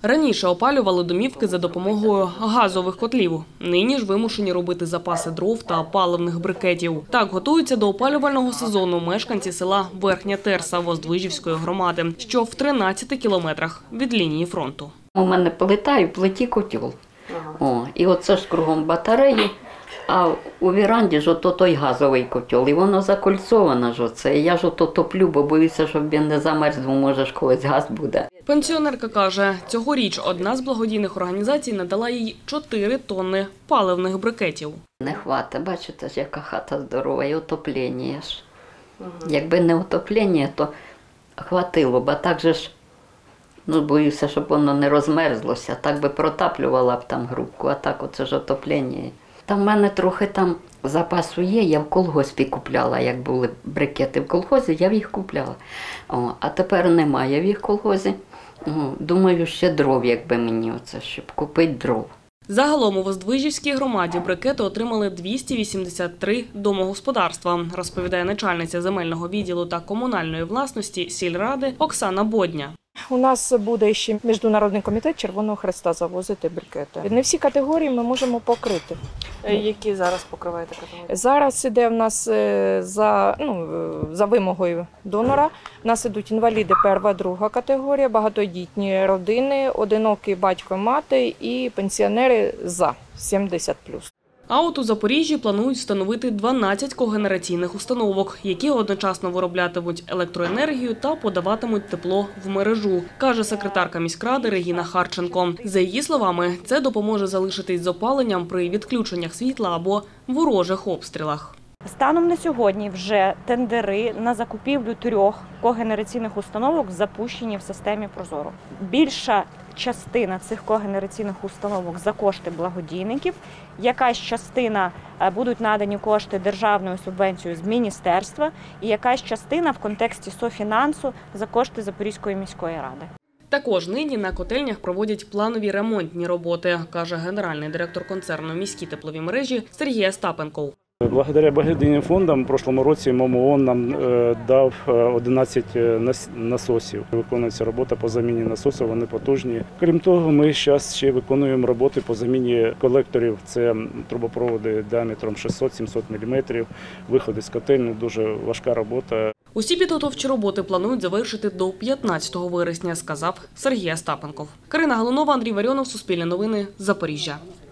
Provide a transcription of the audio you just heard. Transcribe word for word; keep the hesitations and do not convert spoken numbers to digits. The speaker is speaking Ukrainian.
Раніше опалювали домівки за допомогою газових котлів. Нині ж вимушені робити запаси дров та паливних брикетів. Так готуються до опалювального сезону мешканці села Верхня Терса Воздвижівської громади, що в тринадцяти кілометрах від лінії фронту. У мене плита і в плиті котел. О, і оце ж кругом батареї, а у віранді ж ото той газовий котел. І воно закольцовано ж оце. І я ж ото топлю, бо боюся, щоб він не замерз, бо може ж колись газ буде. Пенсіонерка каже, цьогоріч одна з благодійних організацій надала їй чотири тонни паливних брикетів. Не хватить, бачите ж, яка хата здорова, і отоплення ж. Угу. Якби не отоплення, то хватило б, а так же ж, ну, боюся, щоб воно не розмерзлося, так би протаплювала б там грубку, а так оце ж отоплення. Там в мене трохи там запасу є, я в колгоспі купляла, як були брикети в колгозі, я їх купляла. О, а тепер немає в їх колгозі. О, думаю, ще дров, якби мені оце, щоб купити дров. Загалом у Воздвижівській громаді брикети отримали двісті вісімдесят три домогосподарства, розповідає начальниця земельного відділу та комунальної власності сільради Оксана Бодня. У нас буде ще Міжнародний комітет Червоного Хреста завозити брикети. Не всі категорії ми можемо покрити. Які зараз покриваєте категорії? Зараз іде в нас за, ну, за вимогою донора. У нас ідуть інваліди перша, друга категорія, багатодітні родини, одинокий батько, мати і пенсіонери за сімдесят плюс. А от у Запоріжжі планують встановити дванадцять когенераційних установок, які одночасно вироблятимуть електроенергію та подаватимуть тепло в мережу, каже секретарка міськради Регіна Харченко. За її словами, це допоможе залишитись з опаленням при відключеннях світла або ворожих обстрілах. Станом на сьогодні вже тендери на закупівлю трьох когенераційних установок запущені в системі «Прозоро». Більша частина цих когенераційних установок за кошти благодійників, якась частина будуть надані кошти державною субвенцією з міністерства і якась частина в контексті софінансу за кошти Запорізької міської ради. Також нині на котельнях проводять планові ремонтні роботи, каже генеральний директор концерну «Міські теплові мережі» Сергій Остапенков. Благодаря благодійним фондам в прошлому році МОМОН нам дав одинадцять насосів. Виконується робота по заміні насосів, вони потужні. Крім того, ми зараз ще виконуємо роботи по заміні колекторів. Це трубопроводи діаметром шістсот-сімсот міліметрів, виходи з котельні, дуже важка робота. Усі підготовчі роботи планують завершити до п'ятнадцятого вересня, сказав Сергій Остапенков. Карина Галунова, Андрій Варіонов, Суспільне новини, Запоріжжя.